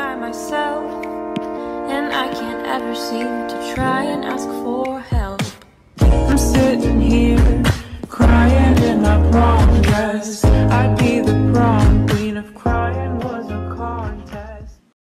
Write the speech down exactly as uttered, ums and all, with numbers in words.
by myself, and I can't ever seem to try and ask for help. I'm sitting here, crying in my prom dress. I'd be the prom queen of crying.